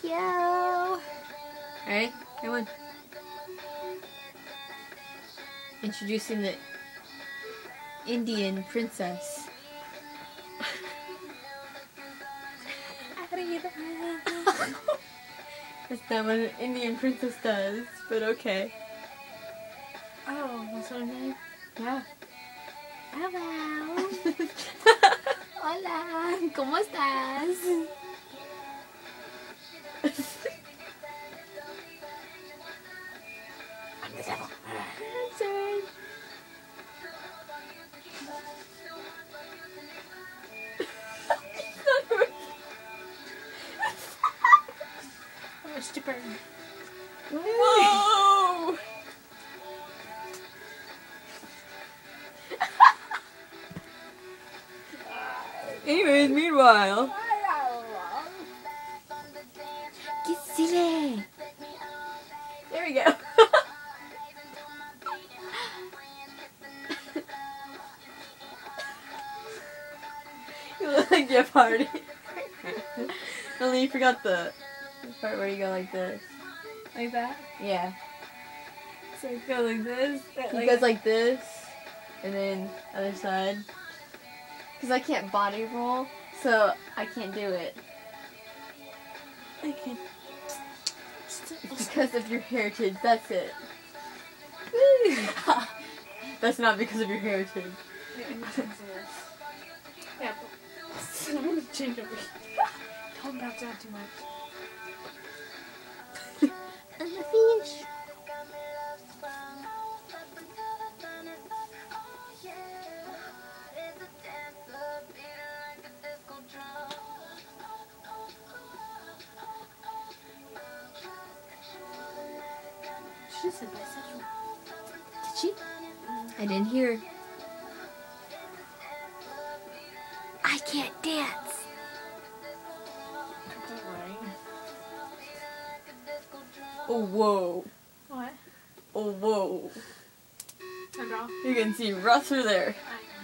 Yo. Alright, come on. Introducing the Indian princess. That's not what an Indian princess does, but okay. Oh, what's her name? Yeah. Hello. Hola. ¿Cómo estás? I'm the devil. Sorry. I'm a stripper. Whoa! Anyways, meanwhile. Get silly. There we go. You look like Jeff Hardy. Only you forgot the part where you go like this. Like that? Yeah. So I go like this. He goes like this, and then other side. Because I can't body roll, so I can't do it. I can. It's because of your heritage, that's it. That's not because of your heritage. Yeah, I'm gonna change this. Yeah, but I'm gonna change over here. Don't bounce out too much. And the fish. She said bisexual. Did she? I didn't hear. I can't dance. That's right. Oh, whoa. What? Oh, whoa. I draw. You can see right through there.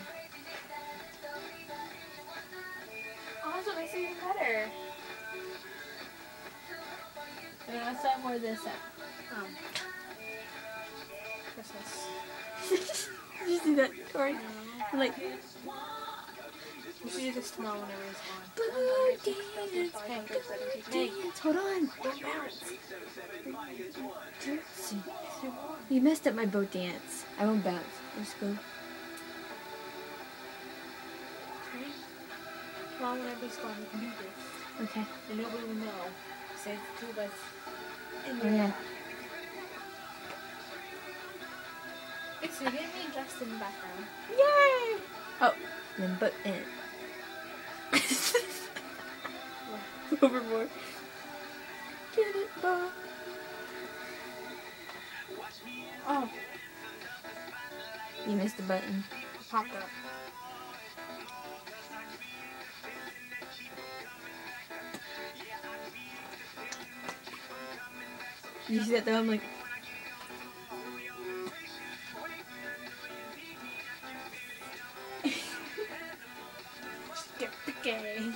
Oh, that's what makes it even better. And then let's add more of this up. Christmas. Did you see that, Tori? Like, You should do this tomorrow whenever it's on. dance. Hold on. Don't bounce. You messed up my boat dance. I won't bounce. Let's go. Okay? Tomorrow whenever it's on, you can do this. Okay. And nobody will know. Say the two of us. Oh, yeah. It's so get me dressed in the background. Yay! Oh, then butt in. Overboard. Get it, Bob. Oh, You missed the button. popped up. You see that though? I'm like, Get picky.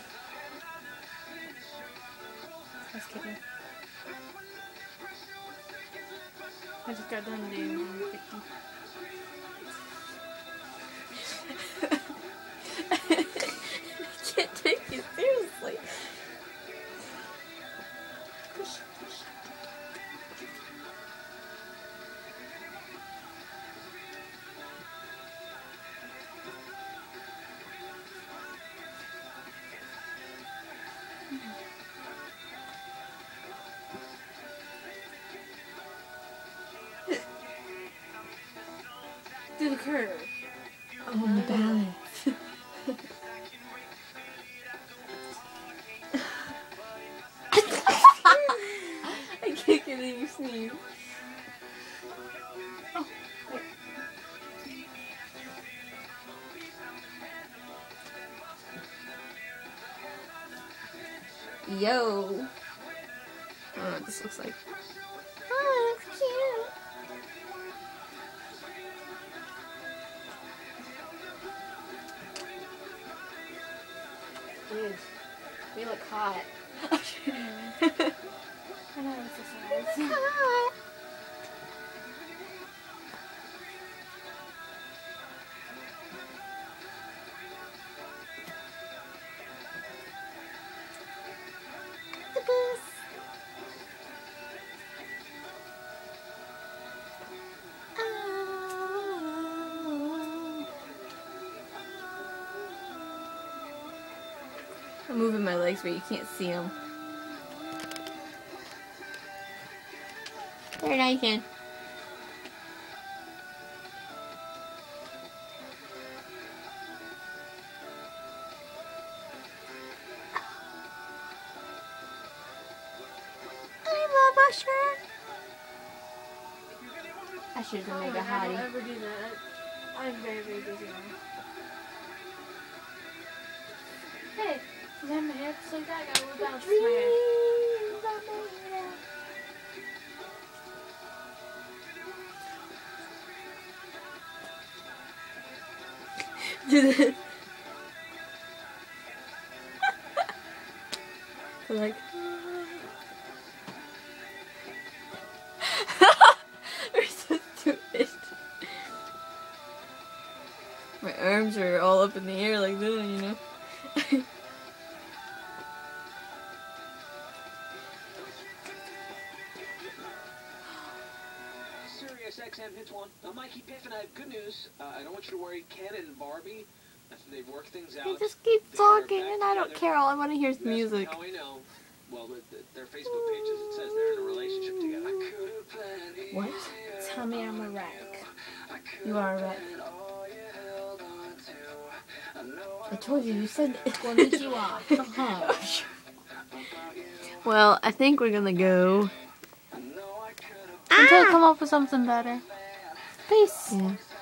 Just kidding. I just got done doing 50. I can't take you seriously. Do the curve. Oh, the balance. I can't get any sneeze. Oh, wait. Yo. Oh, this looks like. Oh, it looks cute. Dude, we look hot. I'm moving my legs but you can't see them. There, now you can. I love Usher. I should have made a I hottie. don't ever do that. I'm very, very busy now. Hey, since I have my hair just like that, I got a little bounce to my hair. Do this. Like. We're so stupid. My arms are all up in the air like that, you know. SiriusXM hits one. I'm Mikey Piffin. I have good news. I don't want you to worry. Ken and Barbie, after they've worked things out, They just keep talking and I don't care. All I want to hear is music. How we know? Well, their Facebook pages, it says they're in a relationship together. What? Tell me I'm a wreck. You are a wreck. I told you, you said Konnichiwa. Well, I think we're gonna go Until I come up with something better. Peace. Yeah.